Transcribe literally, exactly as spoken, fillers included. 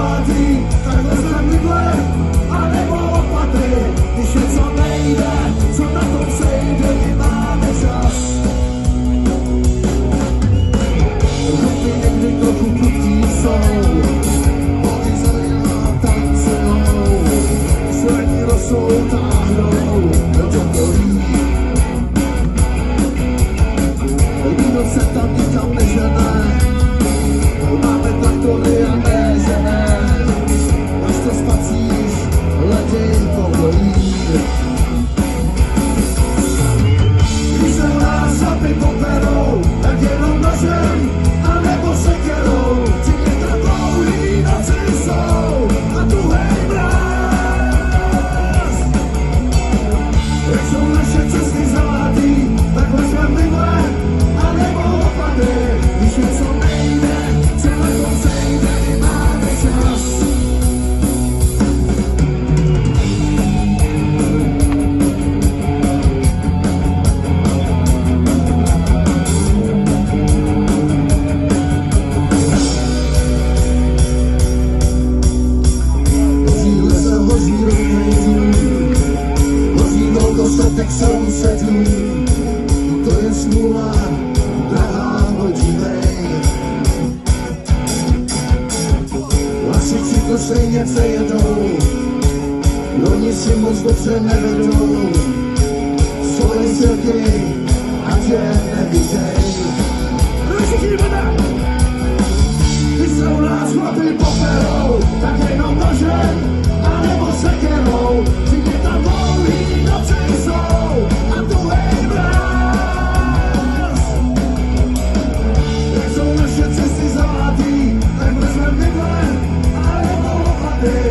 zalátý, tak vezmem vidle, anebo lopaty. Když něco nejde, co na tom sejde, my máme čas. Ruky někdy trochu prudký jsou, holky zelená tancují, slední rosou táhnou do čokolí. Nikdo se tam nikam nežene, máme traktory a ne, že ne. Až to spacíš, letěj povolí. Když se nás chlapi poperou, tak jenom nožem, anebo sekerou. Všichni tam dlouhý noci jsou a tuhej mráz. Jak jsou naše cesty zalátý, tak vezmem vidle, anebo lopaty. Když něco nejde, co na tom sejde, my máme čas. Hoří lesa, hoří rodnej dům, hoří velkostatek sousedů. To je smůla, drahá hodivej. Hasiči to stejně přejedou, oni si moc dobře nevedou. Svoje silky, ať je neviděj. Když se u nás chlapi poperou, tak jenom nožem, anebo sekerou. Všichni tam dlouhý noci jsou a tuhej mráz. Jak jsou naše cesty zalátý, tak vezmem vidle, anebo lopaty.